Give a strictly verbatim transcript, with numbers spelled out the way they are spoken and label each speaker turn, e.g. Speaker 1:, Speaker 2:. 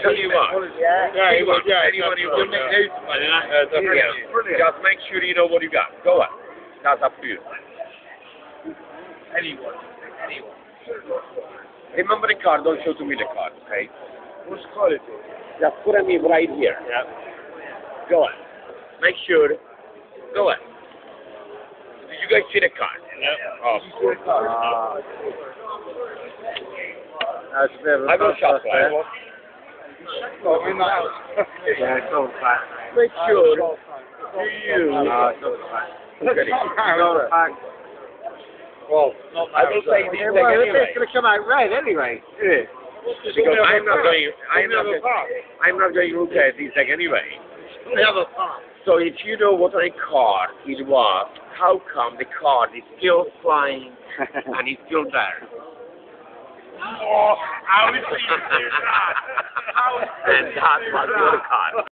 Speaker 1: tell you what.
Speaker 2: Yeah.
Speaker 1: Yeah, anyone, yeah, anyone who wants to do something, just make sure you know what you got. Go on. That's up to you.
Speaker 2: Anyone. Anyone.
Speaker 1: Remember the card, don't show to me the card, okay?
Speaker 2: What's quality?
Speaker 1: Just put me right here.
Speaker 2: Yeah.
Speaker 1: Go on. Make sure. Go on. Did you guys see the card?
Speaker 2: Yeah.
Speaker 1: Oh,
Speaker 2: Ah. That's a bit of a
Speaker 1: I got shot
Speaker 2: there.
Speaker 1: there.
Speaker 2: Oh, in the house. Yeah, it's all fat.
Speaker 1: Make sure you
Speaker 2: No, it's not fat.
Speaker 1: look at it.
Speaker 2: It's not fat.
Speaker 1: Well, I will say this
Speaker 2: Yeah,
Speaker 1: thing
Speaker 2: well,
Speaker 1: anyway.
Speaker 2: it's going to come out red anyway, isn't it?
Speaker 1: Because I'm not going. I'm not. Going, I'm not going to look at this thing anyway. So if you know what a card it was, how come the card is still flying and it's still there?
Speaker 2: Oh, how is he do that? How is
Speaker 1: And that was your card.